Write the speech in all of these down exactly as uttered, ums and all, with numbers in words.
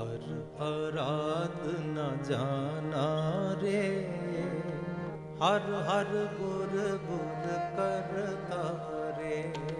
हर आराधना जाना रे, हर हर गुर गुर करता रे।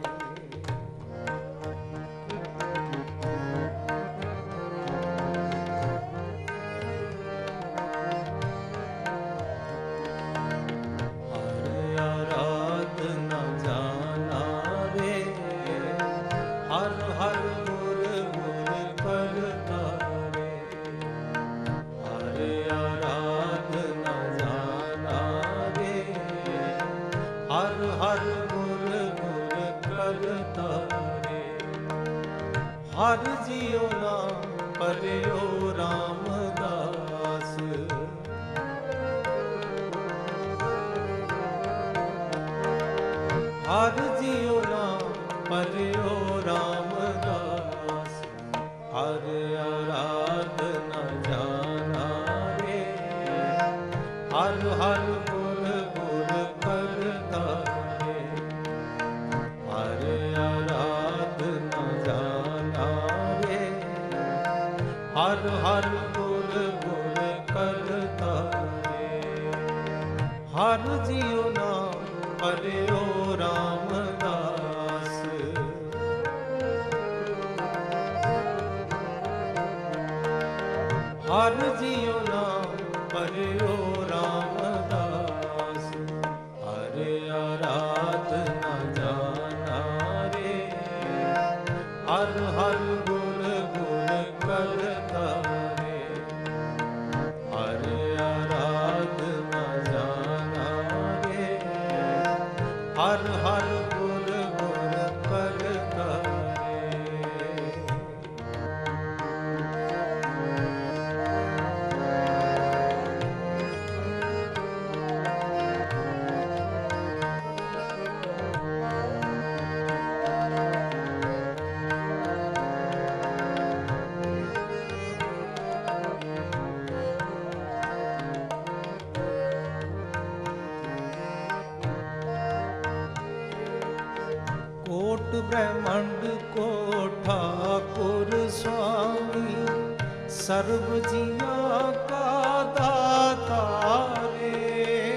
हर आराधना जाना रे, हर हर गुर गुर करता रे। हर आराधना जाना रे, हर हर गुर गुर करता रे। हर जियो नाम परयो रामदास, हर जियो नाम परयो रामदास। हर आराधना जाना रे, हर हर गुर गुर करता रे। हर आराधना जाना रे, हर हर गुर गुर करता रे। हर जियो नाम परयो रामदास, हर जियो नाम परयो रामदास। हर आराधना जाना रे, हर हर गुर गुर करता रे। हर आराधना जाना रे, हर हर गुर गुर करता रे। कोट ब्रह्मांड को ठाकुर स्वामी, सर्व जिया का दाता रे।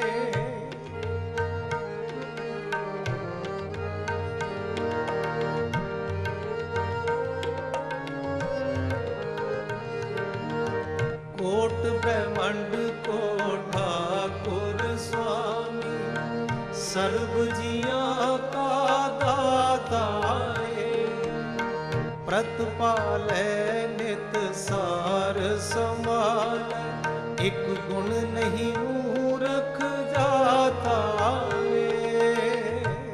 कोट ब्रह्मांड को ठाकुर स्वामी, सर्व जिया का दाता रे। प्रतिपालै नित सार संभाल, एक गुण नहीं मूर्ख जाता रे।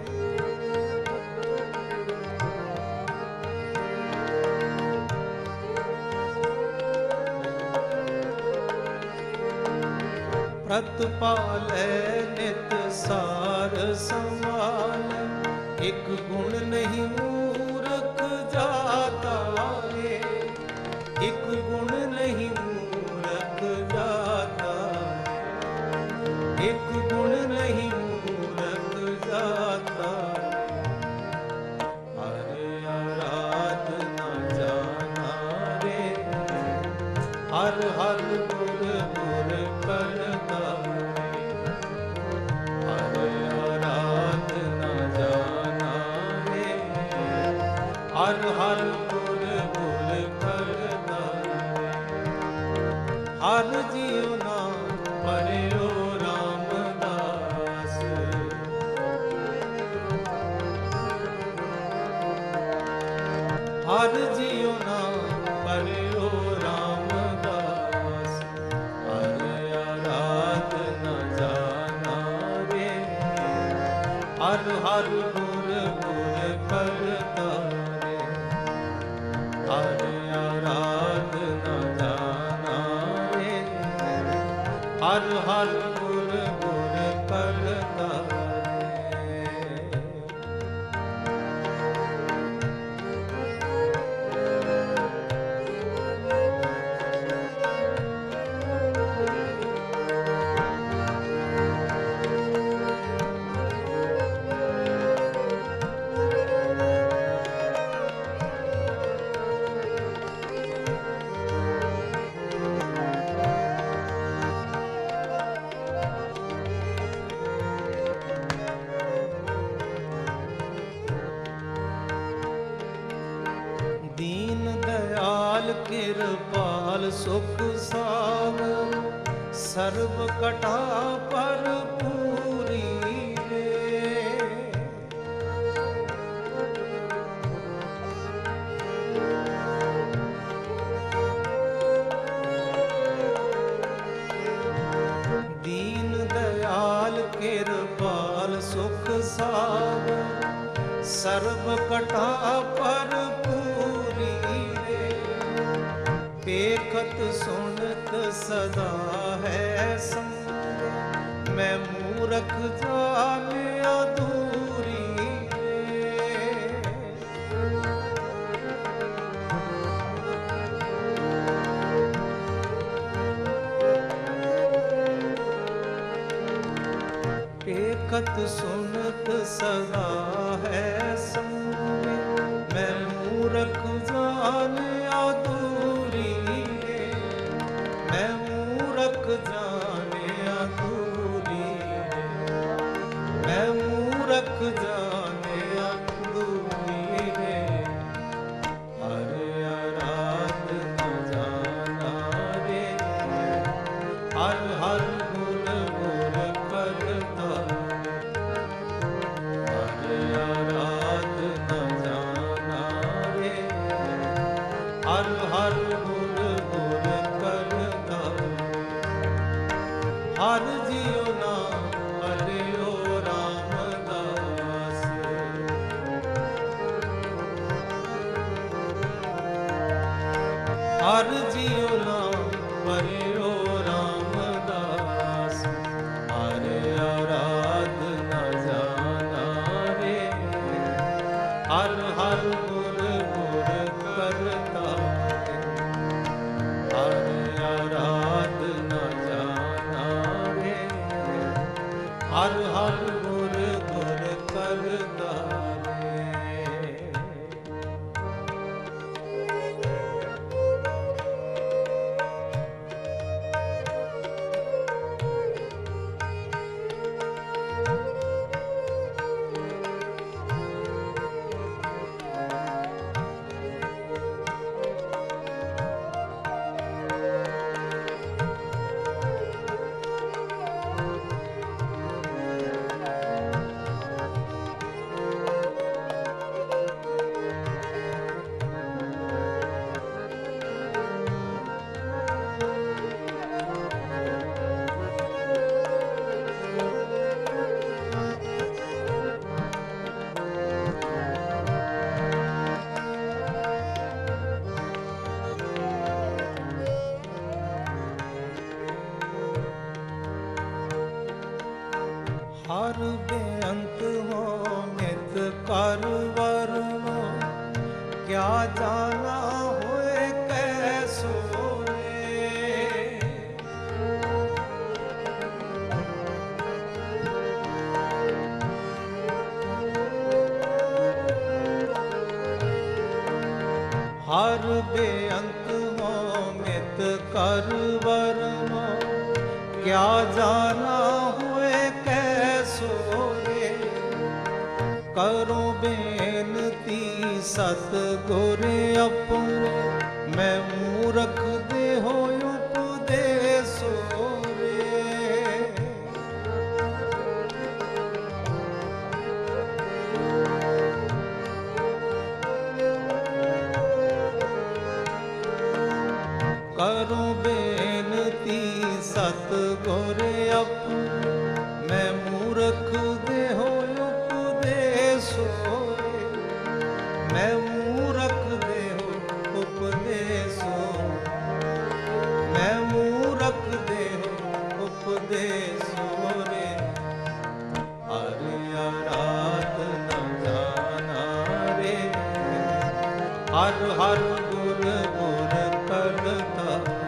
प्रतिपालै नित सार संभाल, एक गुण नहीं मूर्ख जाता रे। एक गुण नहीं मूर्ख जाता रे, एक गुण नहीं मूर्ख जाता रे। हर आराधना जाना रे, हर हर गुर गुर करता रे। हर आराधना जाना रे, हर हर गुर गुर करता रे। हर जियो नाम परयो रामदास, हर जियो नाम परयो रामदास। हर आराधना जाना रे, हर हर गुर गुर करता रे। हर आराधना जाना रे, हर हर गुर गुर करता रे। किरपाल सुख सागर सर्व कटा पर पूरी रे। दीन दयाल किरपाल सुख सागर सर्व कटा पर पूरी रे। देखत सुनत सदा है संग, मैं मूरख जान अधूरी रे। देखत सुनत सदा है संग, मैं मूरख जान अधूरी रे। मैं मूरख जान अधूरी रे। मैं मूरख जान अधूरी रे। हर आराधना जाना रे, हर हर गुण गुण करता। हर हर गुण गुण करता। हर जियो नाम हरियो रामदास। हर जियो नाम हरियो रामदास। हर आराधना जाना रे, हर हर गुण गुण करता। हर आराधना जाना रे, हर हर गुण गुण करता रे। हर बेअंत हो नित कर वर्णो, क्या जाना होए कैसो रे। हर बेअंत हो नित कर वर्णो, क्या जाना हुए कैसो रे। करो बेनती सतगुर अपने, मैं मूरख देहो उपदेसो रे। करो बेनती सतगुर अपने, मैं मूरख देहो उपदेसो रे। मैं मूरख देहो उपदेसो। मैं मूरख देहो उपदेसो रे। हर आराधना जाना रे, हर हर गुण गुण करता।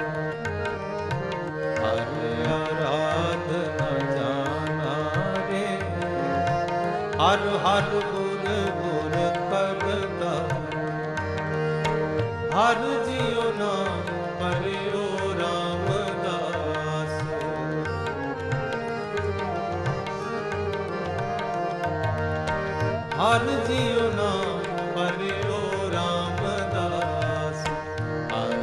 हर आराधना जाना रे, हर हर गुण गुण करता। हर जियो नाम हरियो रामदास। हर जियो नाम हरियो रामदास। हर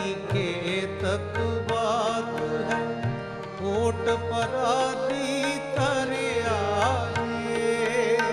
केतक बात है, कोट परादी तर आए।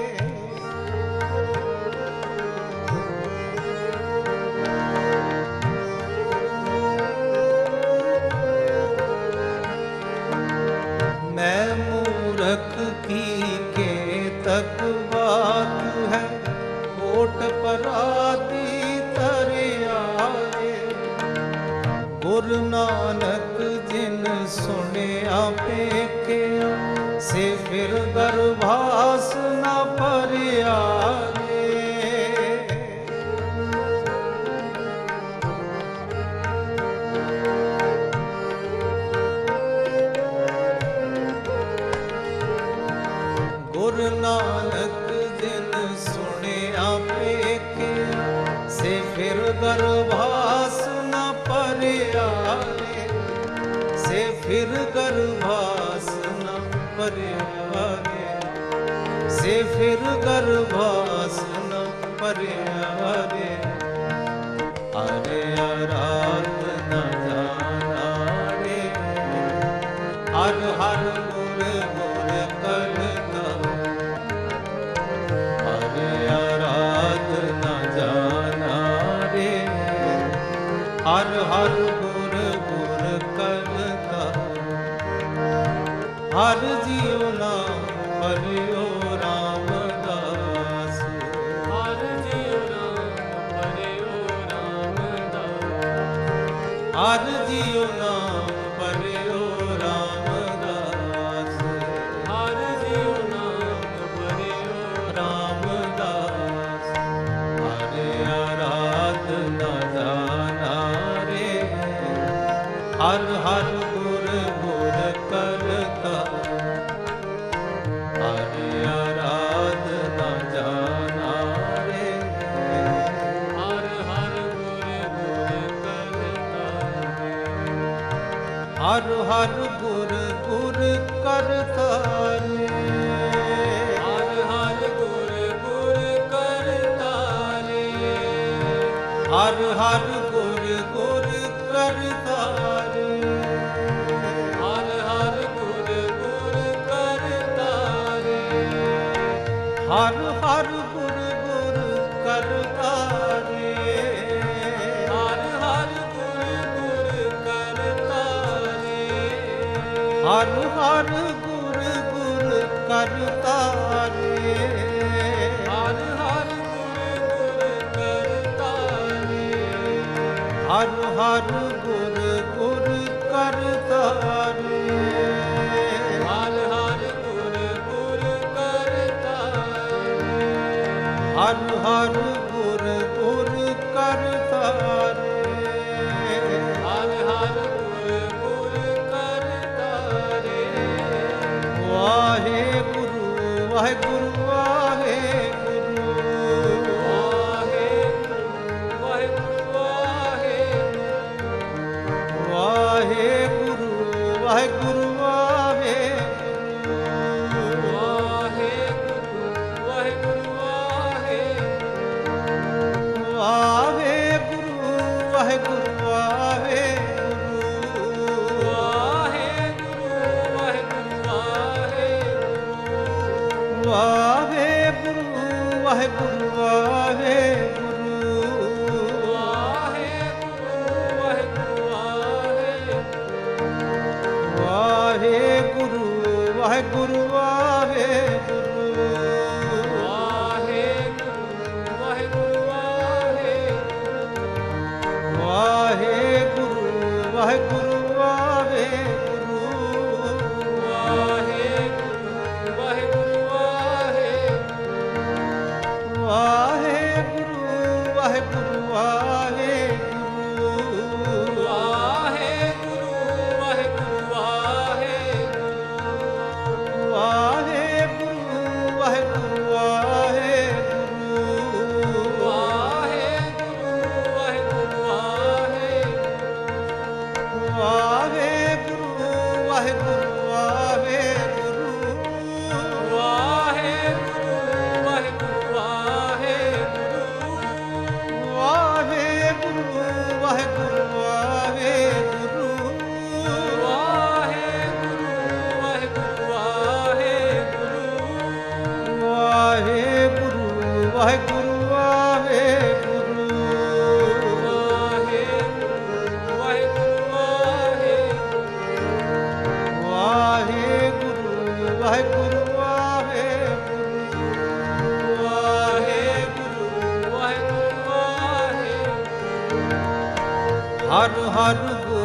मैं मूर्ख की केतक बात है, कोट परादी तर आए। गुरु नानक जिन सुनिया पेखिया, से फिर गर्भास न परियारे। गुरु नानक जिन सुनिया पेखिया, से फिर गर्भास न परियारे। से फिर गर्भास न परियारे। से फिर गर्भास न परियारे। अरे आराध न जाना रे, हर हर गुर गुर करता। अरे आराध न जाना रे, हर हर गुर गुर करता। हर जियो नाम परियो रामदास। हर जियो नाम परियो रामदास। हर जियो नाम परियो रामदास। हर जियो नाम परियो रामदास। अरे आराध न जाना रे, हर हर गुर गुर करता। अरे आराध न जाना रे, हर हर गुर गुर करता रे। हर हर गुर गुर करता रे। हर हर गुर गुर करता रे। हर हर गुर गुर करता रे। हर हर गुर गुर करता रे। हर हर गुर गुर करता रे। हर हर गुर गुर करता रे। हर हर गुर गुर करता रे। हर हर गुर गुर करता रे। हर हर गुर गुर करता रे। हर हर गुर गुर करता रे। हर हर गुर गुर करता रे। हर हर गुर गुर करता रे। वाहे गुरु वाहे गुरु वाहे गुरु। वाहे वाहे वाहे वाहे गुरु वाहे गुरु वाहे गुरु। वाहे वाहे वाहे वाहे गुरु वाहे गुरु वाहे गुरु। वाहे गुरु वाहे गुरु वाहे गुरु वाहे गुरु वाहे गुरु। वाहे गुरु वाहे गुरु वाहे वाहे गुरु वाहे गुरु वाहे गुरु। वाहे वाहे वाहे गुरु वाहे गुरु वाहे गुरु। वाहे गुरु वाहे गुरु वाहे वाहे गुरु वाहे गुरु वाहे गुरु। वाहे गुरु वाहे गुरु वाहे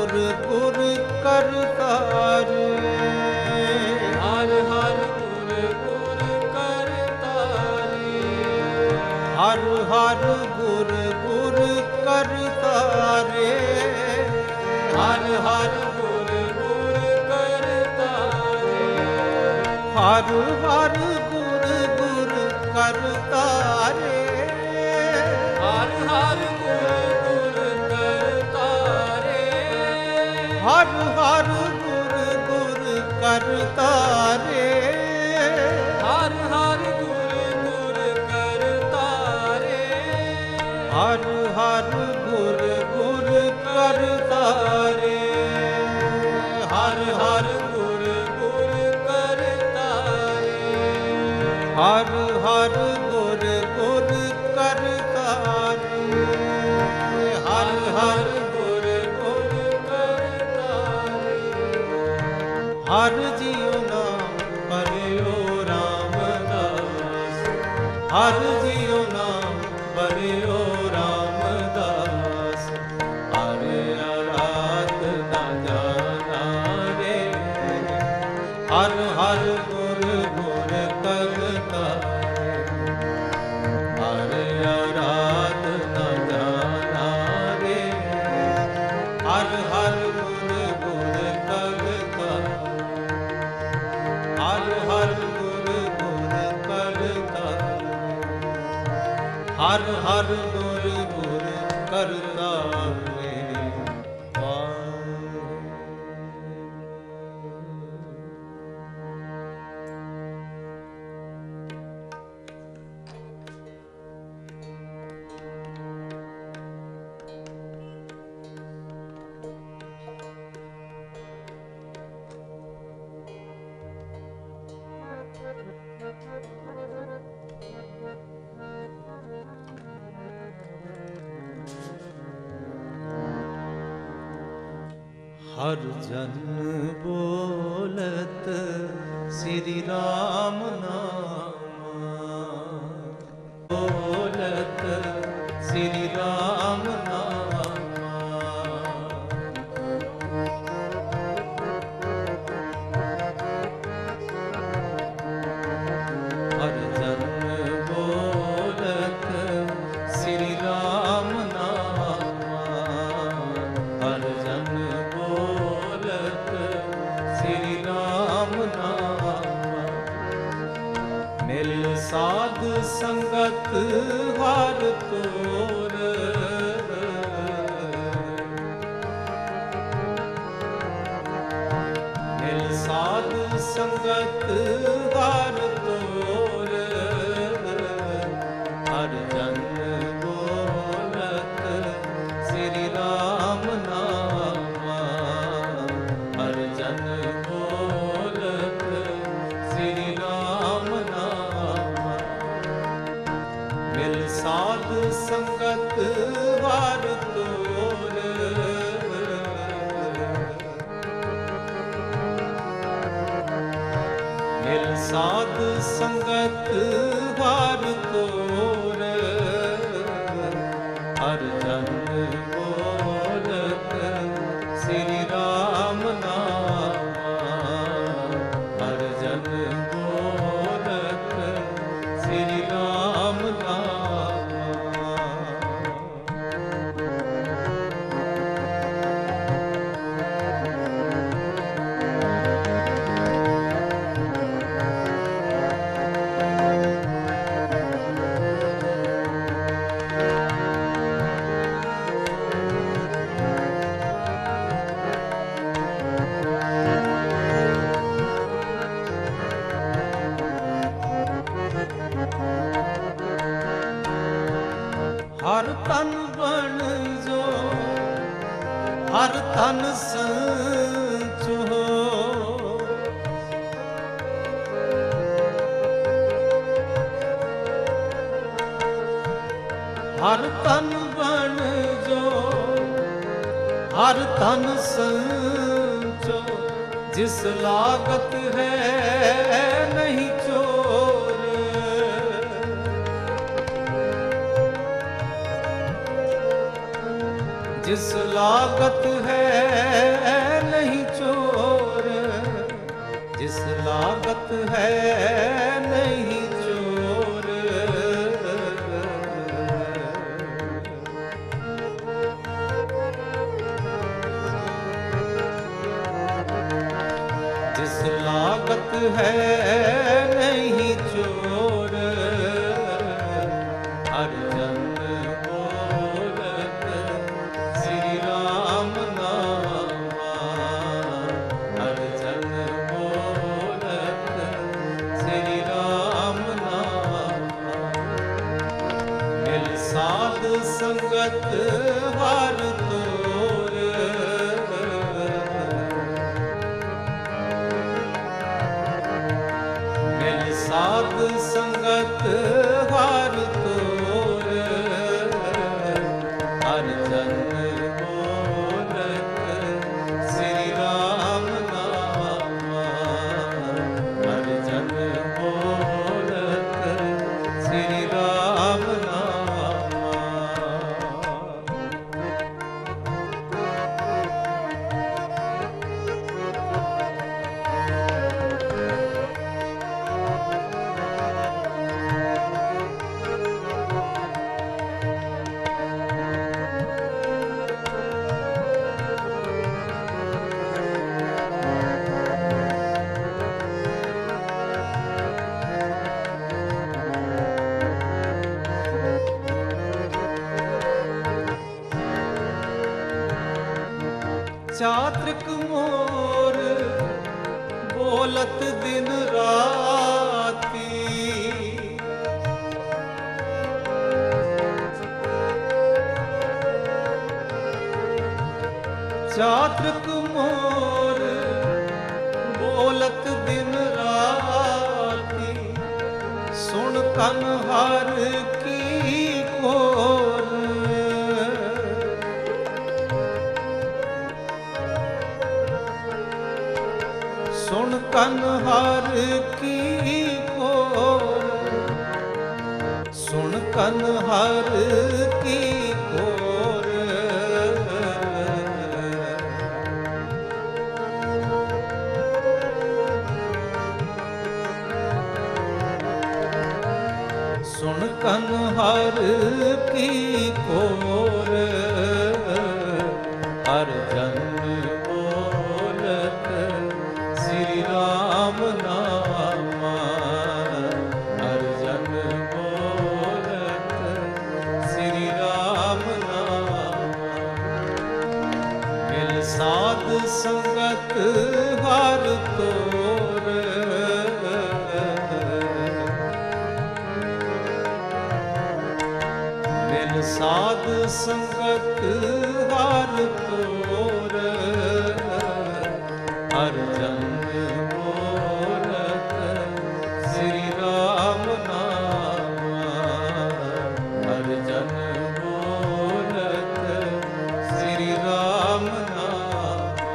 ਗੁਰ ਗੁਰ ਕਰਤਾਰੇ ਹਰ ਹਰ ਗੁਰ ਗੁਰ ਕਰਤਾਰੇ ਹਰ ਹਰ ਗੁਰ ਗੁਰ ਕਰਤਾਰੇ ਹਰ ਹਰ ਗੁਰ ਗੁਰ ਕਰਤਾਰੇ ਹਰ ਹਰ ਗੁਰ ਗੁਰ ਕਰਤਾਰੇ ਹਰ ਹਰ ਗੁਰ ਗੁਰ ਕਰਤਾਰੇ ਹਰ ਹਰ ਗੁਰ ਗੁਰ ਕਰਤਾਰੇ ਹਰ ਹਰ ਗੁਰ ਗੁਰ ਕਰਤਾਰੇ ਹਰ ਹਰ ਗੁਰ ਗੁਰ ਕਰਤਾਰੇ ਹਰ ਹਰ ਗੁਰ ਗੁਰ ਕਰਤਾਰੇ ਹਰ ਹਰ ਗੁਰ ਗੁਰ ਕਰਤਾਰੇ ਹਰ ਹਰ ਗੁਰ ਗੁਰ ਕਰਤਾਰੇ ਹਰ ਜੀਉ ਨਾਮ ਪਰਿਓ ਰਾਮਦਾਸ ਹਰ ਜੀਉ ਨਾਮ ਪਰਿਓ ਰਾਮਦਾਸ ਹਰ ਆਰਾਧ ਨਾ ਜਾਣਾ ਰੇ ਹਰ ਹਰ ਗੁਰ ਗੁਰ ਕਰਤਾਰੇ ਹਰ ਆਰਾਧ ਨਾ ਜਾਣਾ ਰੇ ਹਰ ਹਰ ਗੁਰ ਗੁਰ ਕਰਤਾਰੇ ਹਰ ਹਰ ਗੁਰ ਗੁਰ ਕਰਤਾਰੇ ਹਰ ਹਰ ਗੁਰ ਗੁਰ ਕਰਤਾਰੇ ਵਾਹਿਗੁਰੂ। ਹਰ ਜਨ ਬੋਲਤ ਸ੍ਰੀ ਰਾਮ ਨਾਮ ਬੋਲਤ ਸ੍ਰੀ ਰਾਮ ਨਾਮ ਹਰ ਜਨ ਬੋਲਤ ਸ੍ਰੀ ਰਾਮ ਨਾਮ ਹਰ ਜਨ ਬੋਲਤ ਸ੍ਰੀ ਰਾਮ ਨਾਮ ਮਿਲ ਸਾਧ ਸੰਗਤ ਹਰ ਤੋਰ ਮਿਲ ਸਾਧ ਸੰਗਤ ਹਰ ਤੋਰ ਹਰ ਜਨ ਬੋਲਤ ਸ੍ਰੀ ਰਾਮ ਨਾਮ ਹਰ ਜਨ ਬੋਲਤ ਸ੍ਰੀ ਰਾਮ ਨਾਮ ਮਿਲ ਸਾਧ ਸੰਗਤ ਹਰ ਤੋਰ ਮਿਲ ਸਾਧ ਸੰਗਤ ਹਰ ਤੋਰ ਹਰ ਜਨ ਬੋਲਤ ਸ੍ਰੀ ਰਾਮ ਨਾਮ ਹਰ ਜਨ ਬੋਲਤ ਸ੍ਰੀ ਰਾਮ ਨਾਮ ਹਰ ਤਨ ਬਣ ਜੋ ਹਰ ਤਨ ਸੰਚੋ ਹਰ ਤਨ ਬਣ ਜੋ ਹਰ ਤਨ ਸੰਚੋ ਜਿਸ ਲਾਗਤ ਹੈ ਨਹੀਂ ਚੋਰ ਜਿਸ ਲਾਗਤ ਹੈ लागत है नहीं चोर, हर जन बोलत श्री राम नामा, हर जन बोलत श्री राम नामा। मिल साध संगत हर तोर, मिल साध संगत हर तोर, हर जन बोलत श्री राम नामा, हर जन बोलत श्री राम नामा। चात्रिक मोर बोलत दिन राती, चात्रिक मोर बोलत दिन राती, सुन कन हर की कोर, सुन कन हर की कोर, सुन कन हर की कोर। सुन कन हर की कोर, हर जन बोलत श्री राम नामा, हर जन बोलत श्री राम नामा। मिल साध संगत हर तोर, मिल साध संगत हर तोर, हर जन बोलत श्री राम नामा, हर जन बोलत श्री राम नामा।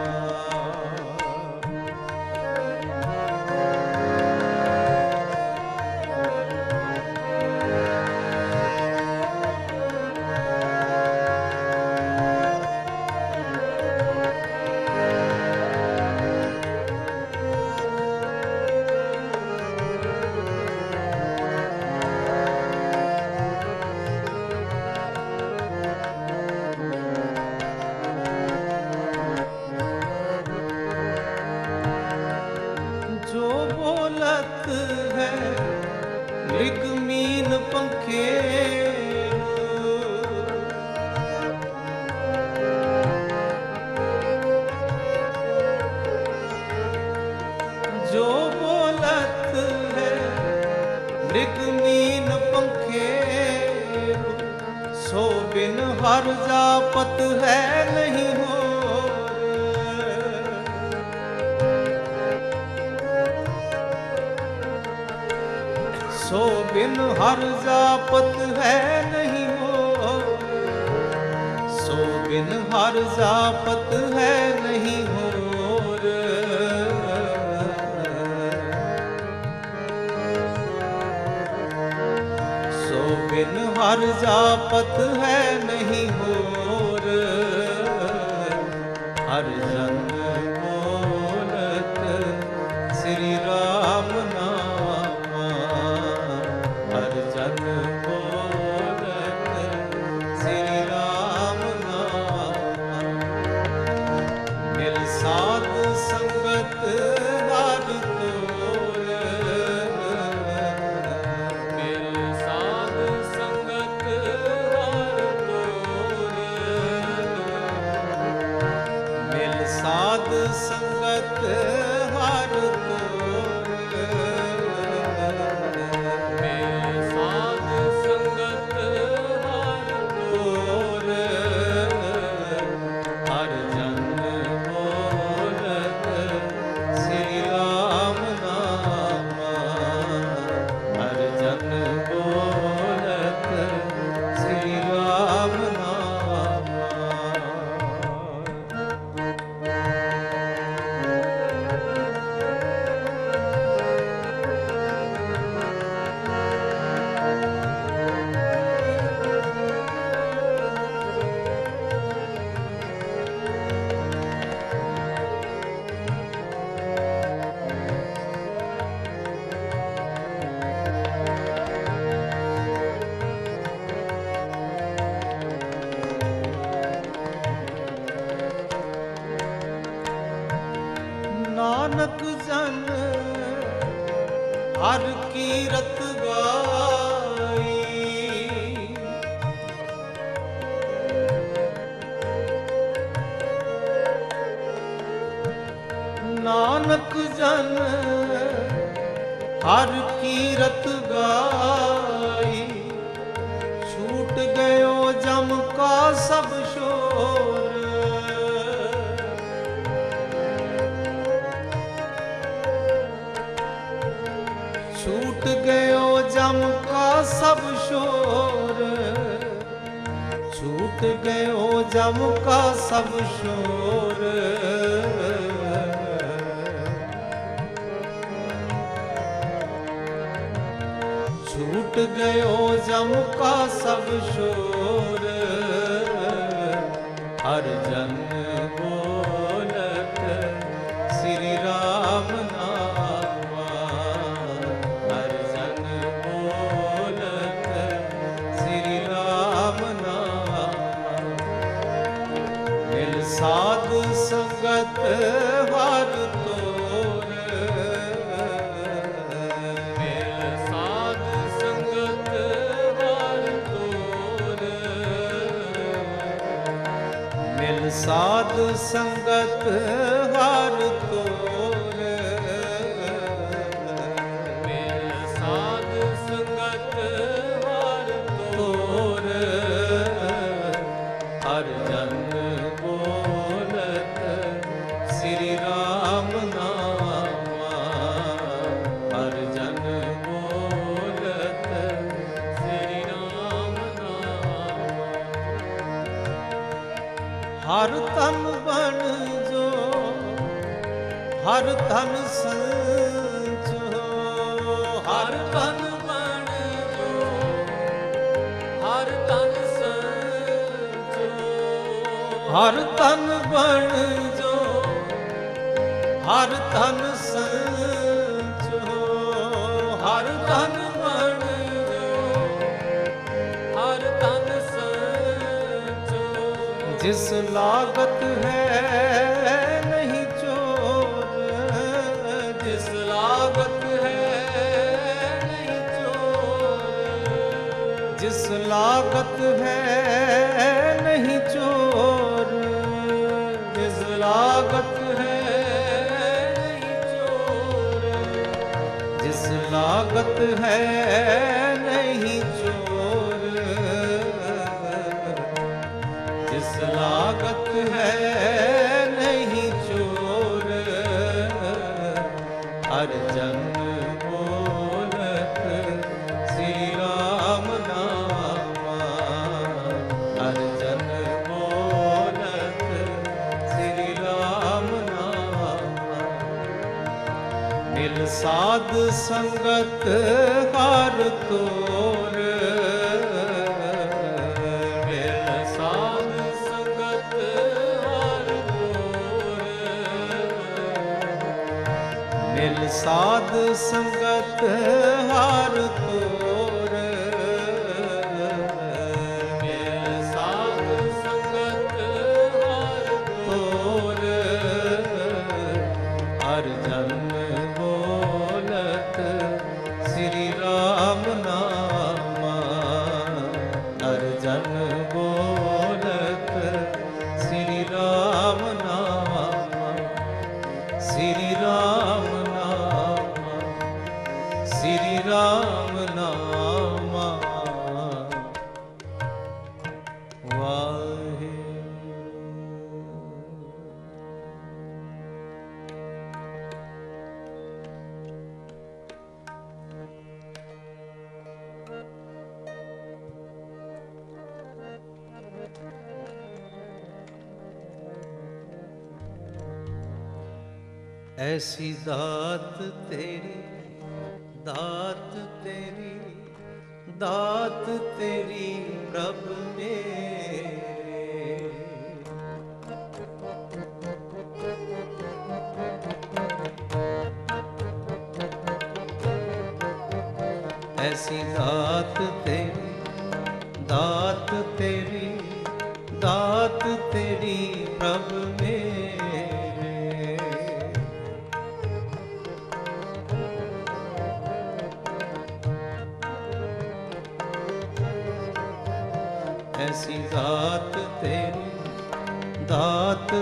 जो बोलत है मृग मीन पंखेरु, जो बोलत है मृग मीन पंखेरु, सो बिन हर जापत है नहीं हो, सो बिन हर जापत है नहीं हो, सो बिन हर जापत है नहीं हो। सो बिन हर जापत है नहीं हो, हर जन बोलत श्री राम नामा, हर जन बोलत श्री राम नामा। मिल साध संगत हर तो नानक जन हर कीरत गाई, नानक जन हर कीरत गाई, छूट गयो जम का सब शोर, छूट गयो जम का सब शोर, छूट गयो जम का सब शोर, छूट गयो जम का सब शोर, हर जन बोलत श्री राम नामा, हर जन बोलत श्री राम नामा, मिल साध संगत वार तोर, मिल साध संगत वार तोर, मिल साध संगत वार तोर, मिल साध संगत वार तोर, हर जन बोलत श्री राम नामा, हर जन बोलत श्री राम नामा, हर तन बन जो हर तन संचो, हर तन बन जो हर तन संचो, हर तन बन जो हर तन संचो, हर तन बन जो हर तन संचो, जिस लागत है नहीं चोर, जिस लागत है नहीं चोर, जिस लागत है नहीं चोर, जिस लागत है नहीं चोर, जिस लागत है नहीं चोर, जिस लागत है नहीं चोर, हर जन बोलत श्री राम नामा, हर जन बोलत श्री राम नामा, मिल साध संगत हार तोर, मिल साध संगत हार तोर, मिल साध संगत हार तोर, मिल साध संगत हार तोर, हर जन बोलत श्री राम नामा, हर जन बोलत श्री राम नामा, श्री राम नामा, श्री राम नामा, वाहे। ऐसी दात तेरी, दात तेरी, दात तेरी प्रभु मेरे, ऐसी दात तेरी, दात तेरी, दात तेरी प्रभु मेरे,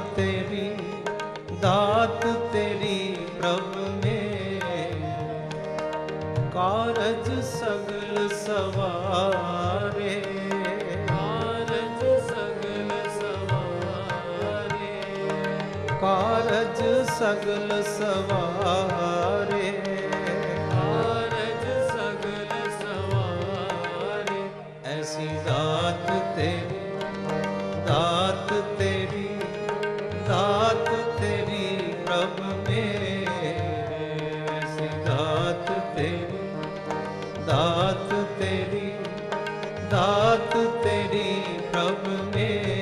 तेरी, दात तेरी प्रभ में, कारज सगल सवारे, कारज सगल सवारे, कारज सगल सवारे, कारज सगल सवारे। ऐसी दात तेरी, दात तेरी, दात तेरी प्रभ मेरे, ऐसी दात तेरी, दात तेरी, दात तेरी प्रभ मेरे।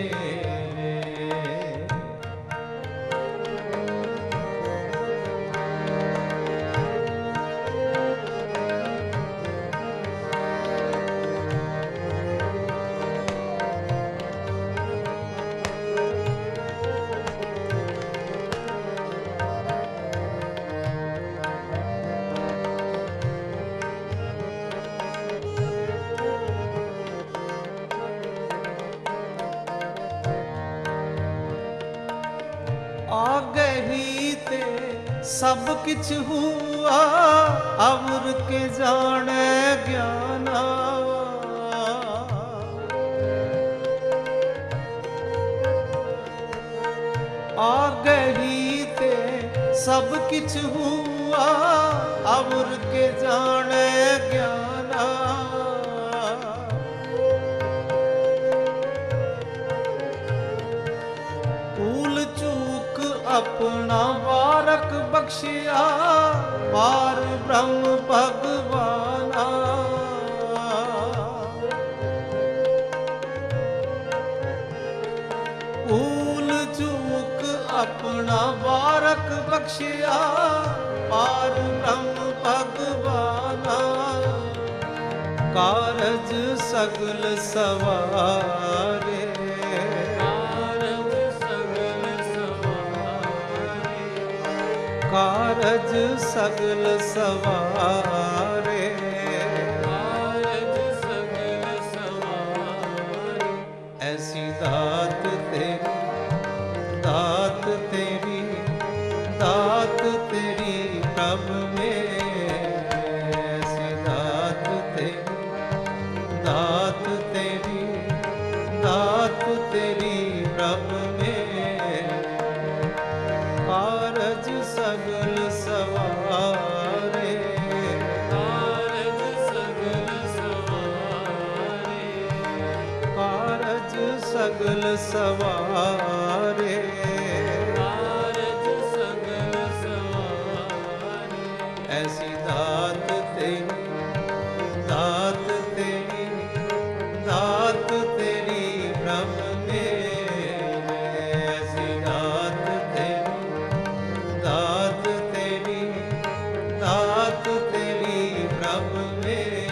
आगे ही ते सब किछ हुआ, अवर के जाने ज्ञाना, आगे ही ते सब किछ हुआ, अवर के जाने ज्ञाना। भूल चूक अपना बारक बख्शिया, पार ब्रह्म भगवाना। भूल चूक अपना बारक बख्शिया, पार ब्रह्म भगवाना। कारज सगल सवारे, कारज सगल सवारे, कारज सगल सवारे। ऐसी दात तेरी, दात तेरी, दात तेरी प्रभ मेरे, ऐसी दात तेरी, दात तेरी, दात तेरी प्रभ मेरे। कारज सगल सवारे, कारज सगल सवारे, कारज सगल सवारे, कारज सगल सवारे। ऐसी दात तेरी, दात तेरी, दात तेरी प्रभ मेरे, ऐसी दात तेरी, दात तेरी, दात तेरी प्रभ मेरे।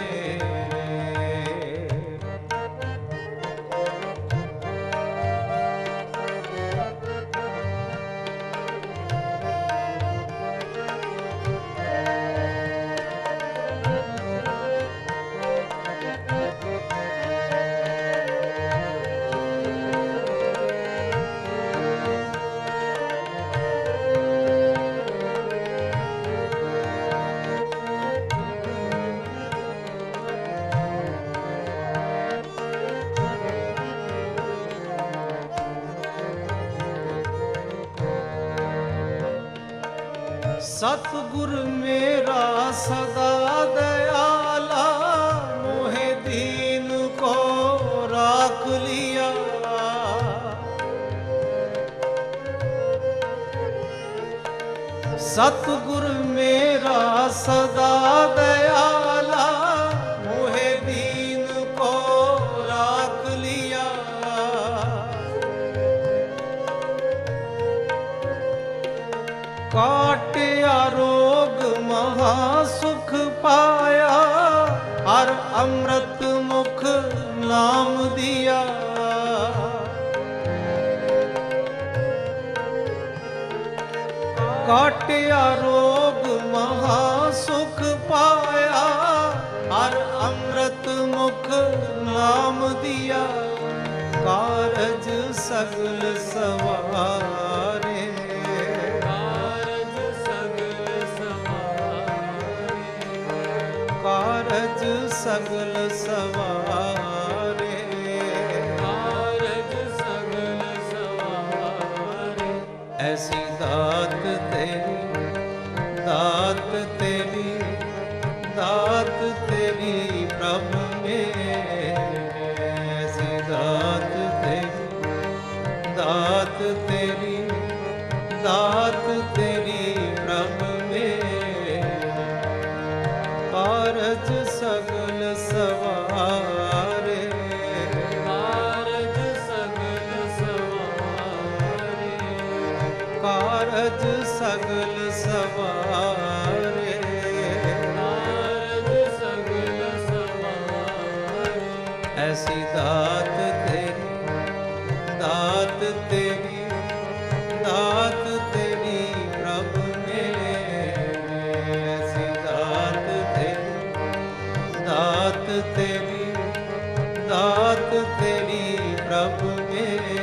सतगुर मेरा सदा दयाला, मोहे दीन को राख लिया। सतगुर मेरा सदा दयाला, मोहे दीन को राख लिया। काटिया रोग महासुख पाया, हर अमृत मुख नाम दिया। काटिया रोग महासुख पाया, हर अमृत मुख नाम दिया। ਕਾਰਜ ਸਗਲ ਸਵਾਰੇ, ਕਾਰਜ ਸਗਲ ਸਵਾਰੇ, ਕਾਰਜ ਸਗਲ ਸਵਾਰੇ, ਕਾਰਜ ਸਗਲ ਸਵਾਰੇ। ਐਸੀ ਦਾਤ ਤੇਰੀ, ਦਾਤ ਤੇਰੀ, ਦਾਤ ਤੇਰੀ ਪ੍ਰਭ ਮੇਰੇ, ਐਸੀ ਦਾਤ ਤੇਰੀ, ਦਾਤ ਤੇਰੀ, ਦਾਤ ਤੇਰੀ ਪ੍ਰਭ ਮੇਰੇ, ਕਾਰਜ ਸਗਲ ਸਵਾਰੇ, ਕਾਰਜ ਸਗਲ ਸਵਾਰੇ, ਕਾਰਜ ਸਗਲ ਸਵਾਰੇ, ਕਾਰਜ ਸਗਲ ਸਵਾਰੇ। ਐਸੀ ਦਾਤ ਤੇਰੀ, ਦਾਤ ਤੇਰੀ, ਦਾਤ ਤੇਰੀ ਪ੍ਰਭ ਮੇਰੇ, ਐਸੀ ਦਾਤ ਤੇਰੀ, ਦਾਤ ਤੇਰੀ, ਦਾਤ ਤੇਰੀ ਪ੍ਰਭ ਮੇਰੇ।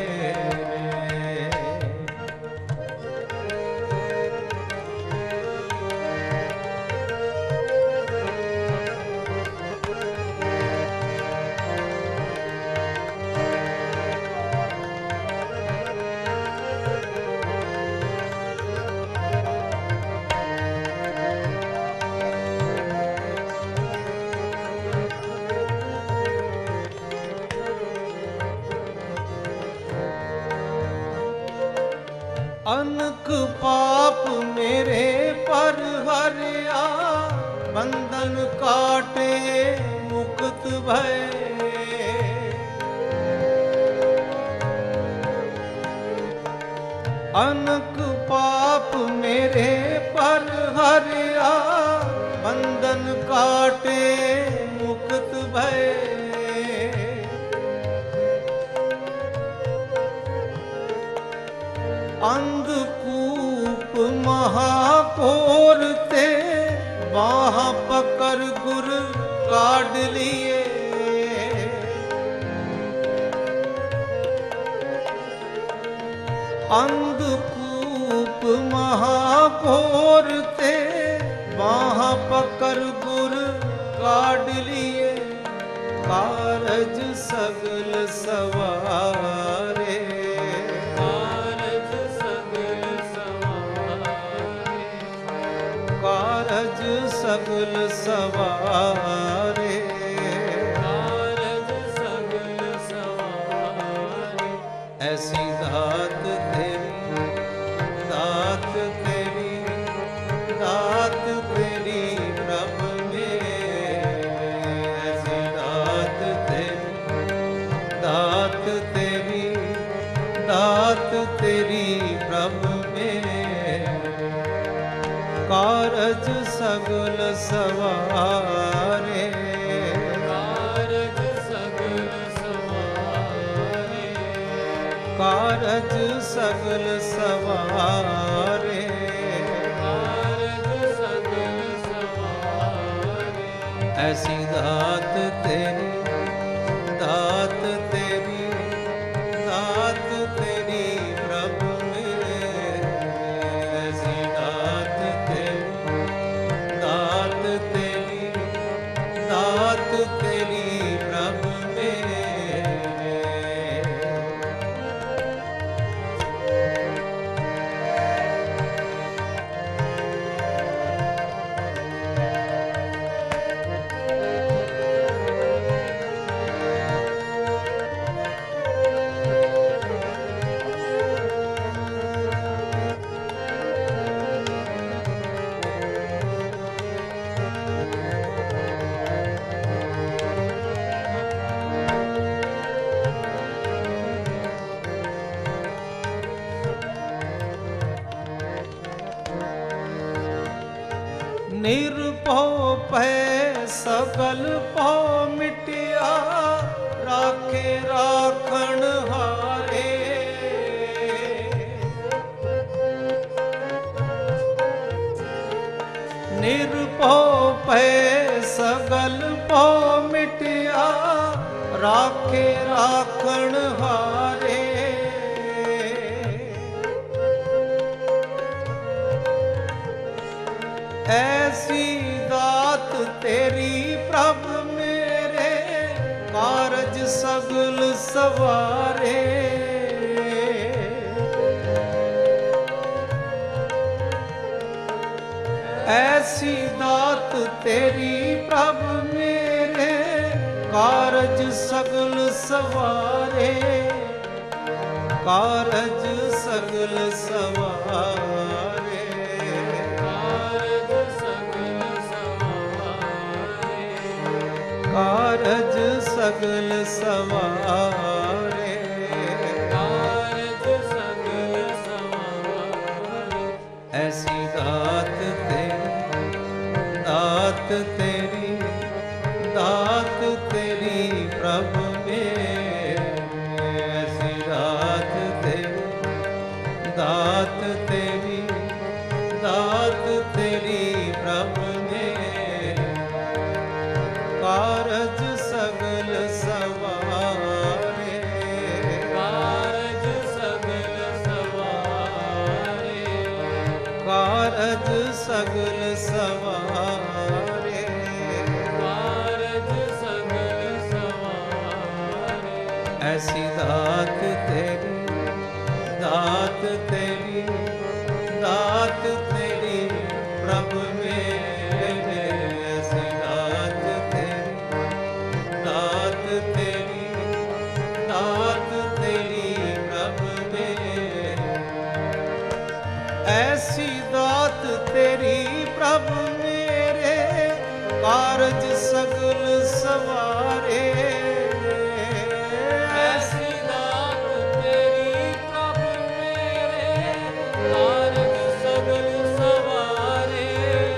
ਅਨਕ ਪਾਪ ਮੇਰੇ ਪਰ ਹਰਿਆ, ਬੰਧਨ ਕਾਟੇ ਮੁਕਤ ਭਏ, ਅਨਕ ਪਾਪ ਮੇਰੇ ਪਰ ਹਰਿਆ, ਬੰਧਨ ਕਾਟੇ ਮੁਕਤ ਭਏ, ਅੰਧਕੂਪ ਮਹਾਕੋਰ ਤੇ ਬਾਹ ਪਕਰ ਗੁਰ ਕਾਢ ਲਿਏ, ਅੰਧਕੂਪ ਮਹਾਕੋਰ ਤੇ ਬਾਹ ਪਕਰ ਗੁਰ ਕਾਢ ਲਿਏ, ਕਾਰਜ ਸਗਲ ਸਵਾਰੇ, ਕਾਰਜ ਸਗਲ ਸਵਾਰੇ, ਕਾਰਜ ਸਗਲ ਸਵਾਰੇ, ਕਾਰਜ ਸਗਲ ਸਵਾਰੇ। ਐਸੀ ਦਾਤ ਤੇਰੀ, ਦਾਤ ਤੇਰੀ, ਦਾਤ ਤੇਰੀ ਪ੍ਰਭ ਮੇਰੇ, ਐਸੀ ਦਾਤ ਤੇਰੀ, ਦਾਤ ਤੇਰੀ, ਦਾਤ ਤੇਰੀ ਪ੍ਰਭ ਮੇਰੇ, ਕਾਰਜ ਸਗਲ ਸਵਾਰੇ, ਕਾਰਜ ਸਗਲ ਸਵਾਰੇ, ਕਾਰਜ ਸਗਲ ਸਵਾਰੇ, ਕਾਰਜ ਸਗਲ ਸਵਾਰੇ। ਐਸੀ ਦਾਤ ਤੇਰੀ, ਦਾਤ ਤੇਰੀ, ਦਾਤ ਤੇਰੀ ਪ੍ਰਭ ਮੇਰੇ, ਐਸੀ ਦਾਤ ਤੇਰੀ, ਦਾਤ ਤੇਰੀ, ਦਾਤ ਤੇਰੀ ਪ੍ਰਭ ਮੇਰੇ। ਨਿਰਭਉ ਭੈ ਸਗਲ ਭਉ ਮਿਟਿਆ, ਰਾਖੇ ਰਾਖਣ ਹਾਰੇ। ਨਿਰਭਉ ਭੈ ਸਗਲ ਭਉ ਮਿਟਿਆ, राखे राखण हारे। ऐसी दात तेरी प्रभ मेरे, कारज सगल सवारे। ऐसी दात तेरी प्रभ मेरे, कारज सगल सवारे। कारज सगल सवारे। कारज सगल सवारे। कारज सगल सवारे। कारज सगल सवारे। ऐसी दात तेरी, दात तेरी, दात तेरी प्रभु मेरे। ऐसी दात तेरी, दात तेरी, दात तेरी प्रभु मेरे। कारज सगल सवारे। कारज सगल सवारे। कारज सगल सवारे। कारज सगल सवारे। ऐसी दात तेरी, दात तेरी, दात तेरी प्रभु मेरे। ऐसी दात तेरी, दात तेरी, दात तेरी प्रभु मेरे। ऐसी दात तेरी प्रभु मेरे, कारज सगल सवारे। ऐसी दात तेरी प्रभु मेरे, कारज सगल सवारे।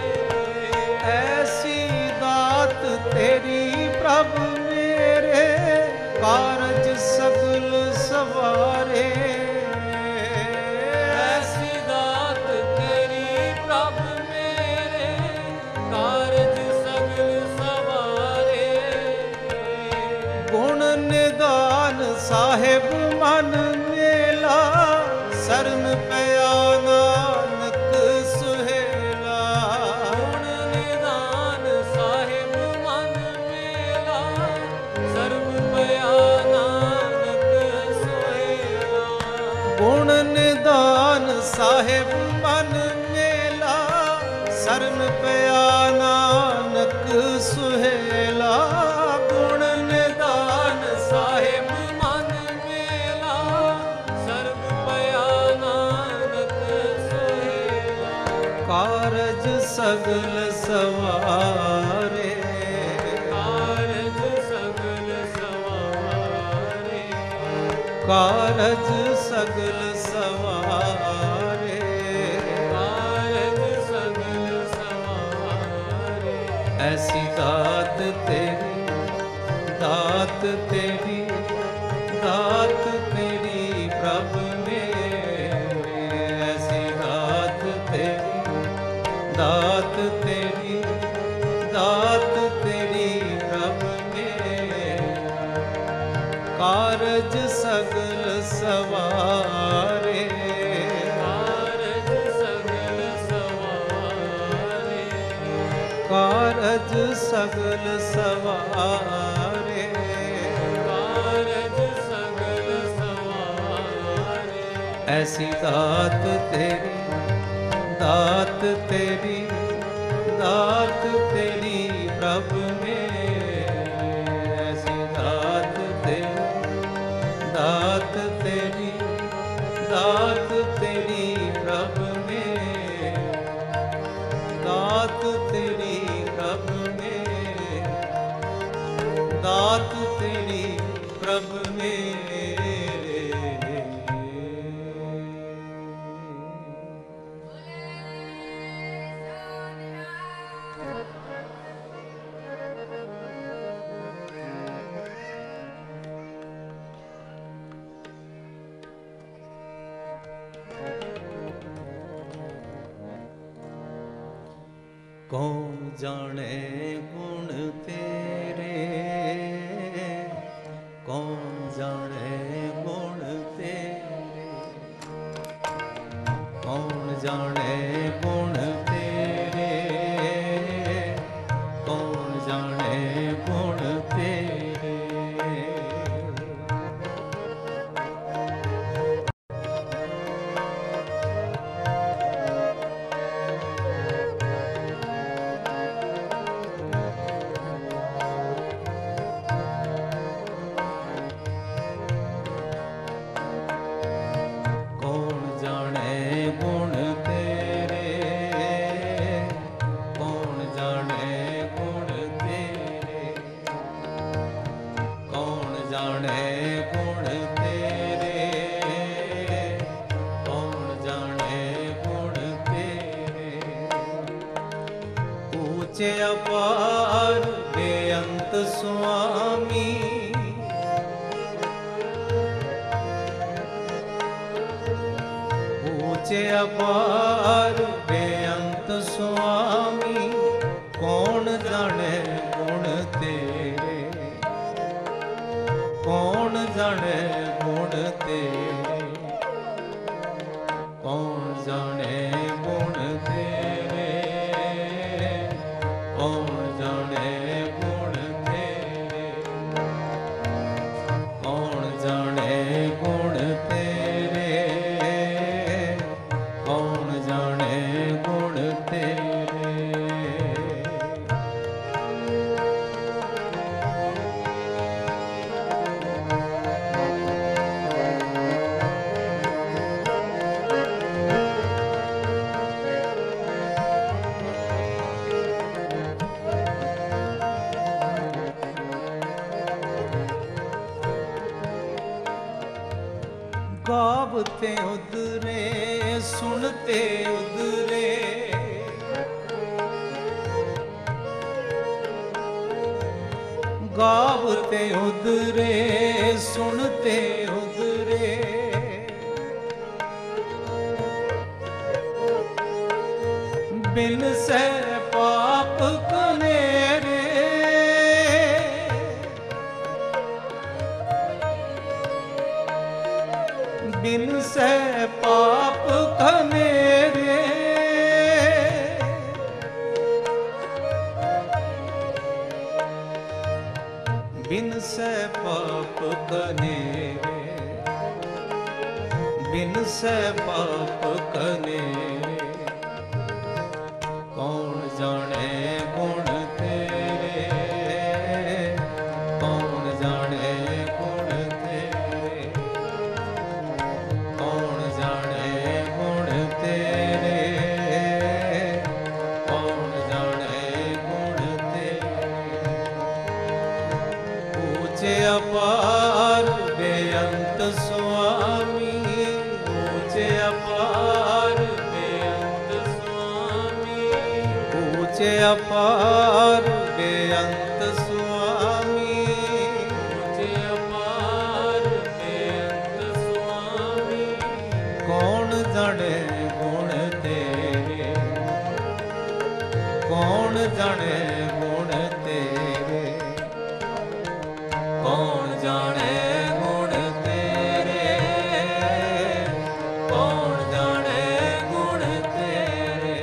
ऐसी दात तेरी प्रभु मेरे, कारज सगल सवारे। ऐसी दात तेरी प्रभु मेरे, कारज सगल सवारे। गुण निदान साहिब मन मेला, शरण पिया नानक सुहेला। गुण निदान साहिब मन मेला, सर्व पया नानक सोहेला। गुण निदान साहिब मन मेला, शरण पिया नानक सुहेला। गुण निदान साहिब मन मेला, सर्व पया नानक सोहेला। कारज सगल सवारे। कारज सगल सवारे। कारज सगल सवारे। कारज सगल सवारे। ऐसी दात तेरी, दात तेरी, दात तेरी प्रभु मेरे। ऐसी दात तेरी, दात तेरी, दात तेरी प्रभु मेरे। कारज सगल सवारे। कारज सगल सवारे। कारज सगल सवारे। कारज सगल सवारे। ऐसी दात तेरी, दात तेरी, दात तेरी प्रभु मेरे। ऐसी दात तेरी, दात तेरी, दात तेरी प्रभु मेरे। दात तेरी प्रभु मेरे। दात तेरी प्रभु मेरे। कौन जाने गुण तेरे, जाने गुण तेरे, कौन जाने गुण तेरे। कौन जाने गुण तेरे, कौन जाने गुण तेरे, कौन जाने गुण तेरे, कौन जाने गुण तेरे। ऊंचे अपार बेअंत स्वामी, ऊंचे अपार बेअंत स्वामी, कौन जाने गुण तेरे, कौन जाने गुण तेरे, कौन जाने गुण तेरे, कौन जाने गुण तेरे, कौन जाने गुण तेरे, कौन जाने गुण तेरे। गावते उदरे सुनते उदरे, गावते उदरे सुनते उदरे, बिन से पाप कनेरे, बिन से पाप कनेरे, बिन से पाप कनेरे, बिन से पाप कनेरे। कौन जाने गुण तेरे, कौन जाने गुण तेरे, कौन जाने गुण तेरे, कौन जाने गुण तेरे। ऊंचे अपार बेअंत स्वामी, ऊंचे अपार बेअंत स्वामी, ऊंचे अपार बेअंत स्वामी, ऊंचे अपार बेअंत स्वामी। कौन जाने गुण तेरे, कौन जाने गुण तेरे, कौन जाने गुण तेरे, कौन जाने गुण तेरे,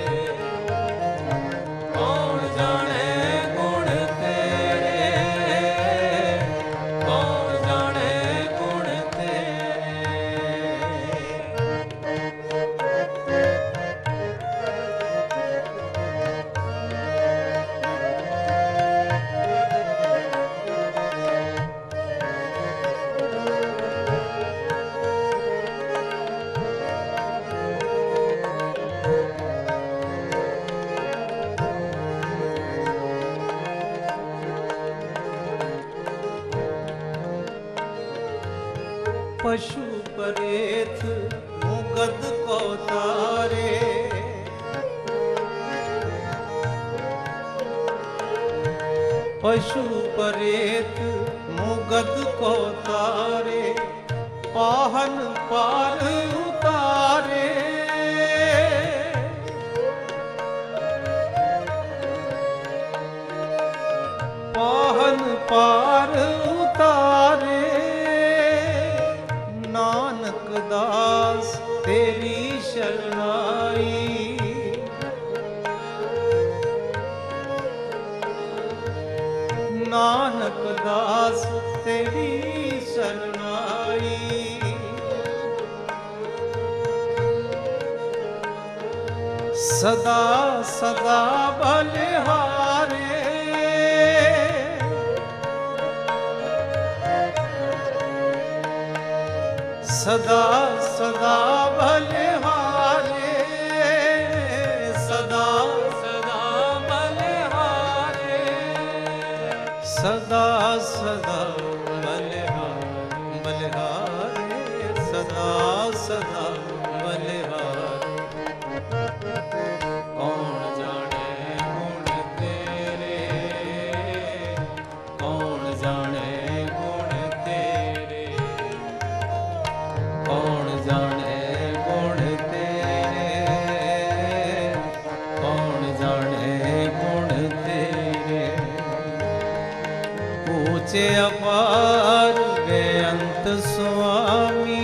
कौन जाने गुण तेरे, कौन जाने गुण पशु परेत मुगद को तारे, पशु परेत मुगद को तारे, पाहन पार उतारे, पाहन पार उतारे। नानक दास तेरी शरणाई, सदा सदा बलिहारे सदा सदा बलिहारे सदा सदा बलिहारे सदा सदा बलिहारे बलिहारे सदा सदा बलिहारे कौन जाने गुण तेरे कौन जाने गुण तेरे कौन जाने गुण तेरे कौन जाने गुण तेरे ऊंचे अपार बेअंत स्वामी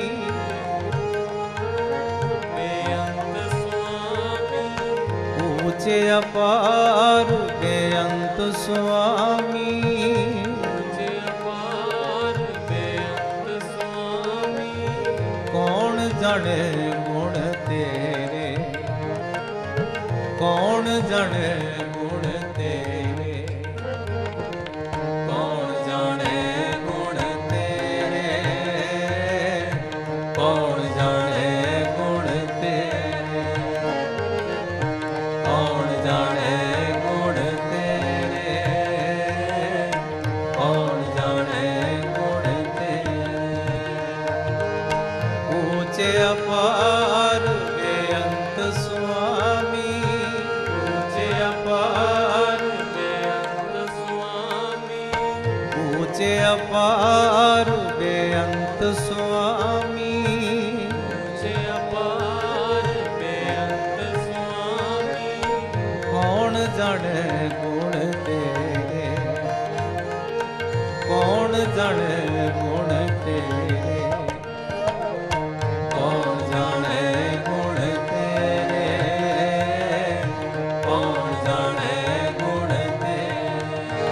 बेअंत स्वामी ऊंचे अपार बेअंत स्वामी ऊंचे अपार बेअंत स्वामी कौन जाने गुण तेरे कौन जाने गुण तेरे कौन जाने गुण तेरे कौन जाने गुण तेरे कौन जाने गुण तेरे कौन जाने गुण तेरे ऊंचे अपार बेअंत स्वामी ऊंचे अपार बेअंत स्वामी ऊंचे अपार बेअंत स्वामी ऊंचे अपार बेअंत स्वामी कौन जाने गुण तेरे कौन जाने गुण तेरे कौन जाने गुण तेरे कौन जाने गुण तेरे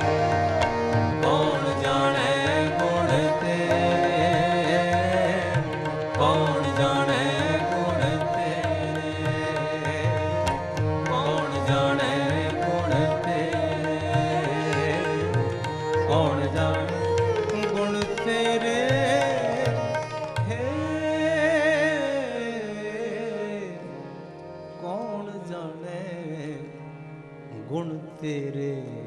कौन जाने गुण तेरे कौन जाने गुण तेरे कौन जाने गुण तेरे कौन जाने गुण तेरे हे कौन जाने गुण तेरे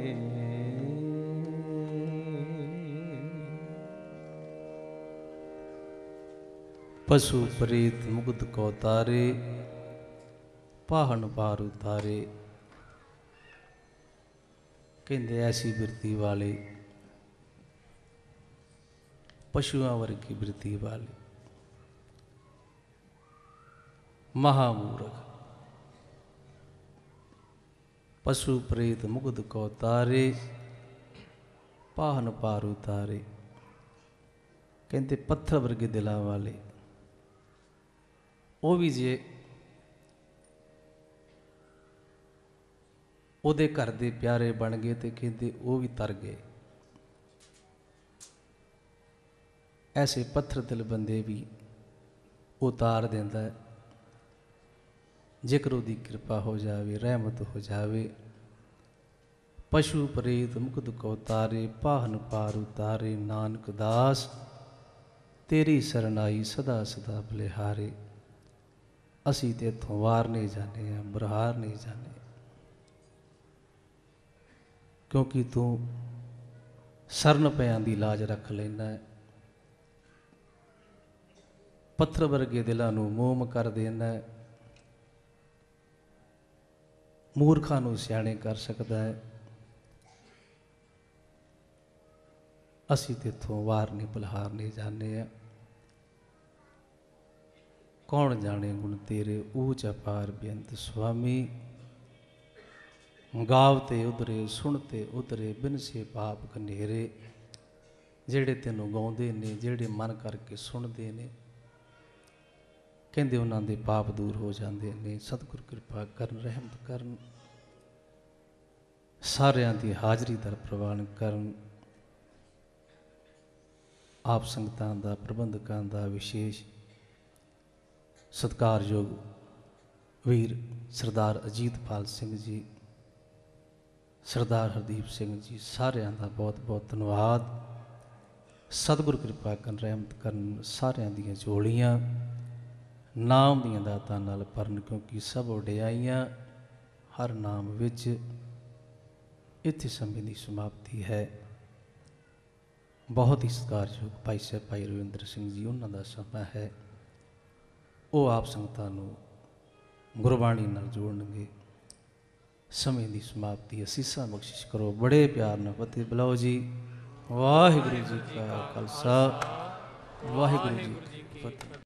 पशु प्रेत मुग्ध को तारे पाहन पार उतारे कहते ऐसी बिरती वाले पशुओं वर्ग की बिरती वाले महामूर्ख पशु प्रेत मुग्ध को तारे पाहन पार उतारे कहते पत्थर वर्गे दिला वाले वो भी जे ਉਹਦੇ घर ਦੇ प्यारे बन गए तो कहते वो भी तर गए ऐसे पत्थर दिल बंदे भी उतार देंदा है जेकर उसकी कृपा हो जाए रहमत हो जाए पशु प्रेत मुग्ध को तारे पाहन पार उतारे नानक दास तेरी शरणाई सदा सदा बलिहारे असी ते इथों वार नहीं जाने हैं बरहार नहीं जाने क्योंकि तू सरन पैयां दी लाज रख लेना है पत्थर वर्गे दिलों नूं मोम कर देना है मूर्खां नूं सियाणे कर सकता है असी ते इथों वार नहीं बलहार नहीं जाने हैं कौन जाने गुण तेरे ऊंच अपार बेअंत स्वामी गावते उधरे सुनते उधरे बिन से पाप कनेरे जेड़े तेनों गाउंदे ने जेड़े मन करके सुनते ने कहते उन्हों के पाप दूर हो जाते हैं सतगुर कृपा करन रहमत करन सारियां दी हाजरी दर प्रवान करन आप संगतां दा प्रबंधकां दा विशेष सत्कारयोग ਵੀਰ ਸਰਦਾਰ ਅਜੀਤਪਾਲ ਸਿੰਘ ਜੀ, ਸਰਦਾਰ ਹਰਦੀਪ ਸਿੰਘ ਜੀ, ਸਾਰਿਆਂ ਦਾ ਬਹੁਤ ਬਹੁਤ ਧੰਨਵਾਦ। ਸਤਿਗੁਰ ਕਿਰਪਾ ਕਰਨ, ਰਹਿਮਤ ਕਰਨ, ਸਾਰਿਆਂ ਦੀਆਂ ਝੋਲੀਆਂ ਨਾਮ ਦੀਆਂ ਦਾਤਾਂ ਨਾਲ ਭਰਨ, ਕਿਉਂਕਿ ਸਭ ਵਡਿਆਈਆਂ ਹਰ ਨਾਮ ਵਿੱਚ। ਇੱਥੇ ਸਮੇਂ ਦੀ ਸਮਾਪਤੀ ਹੈ। ਬਹੁਤ ਹੀ ਸਤਿਕਾਰਯੋਗ ਭਾਈ ਸਾਹਿਬ ਭਾਈ ਰਵਿੰਦਰ ਸਿੰਘ ਜੀ, ਉਹਨਾਂ ਦਾ ਸਮਾਂ ਹੈ। ਉਹ ਆਪ ਸੰਗਤਾਂ ਨੂੰ ਗੁਰਬਾਣੀ ਨਾਲ ਜੋੜਨਗੇ। ਸਮੇਂ ਦੀ ਸਮਾਪਤੀ, ਅਸੀਸਾਂ ਬਖਸ਼ਿਸ਼ ਕਰੋ। ਬੜੇ ਪਿਆਰ ਨਾਲ ਫਤਿਹ ਬੁਲਾਓ ਜੀ। ਵਾਹਿਗੁਰੂ ਜੀ ਕਾ ਖਾਲਸਾ, ਵਾਹਿਗੁਰੂ ਜੀ ਕੀ ਫਤਿਹ।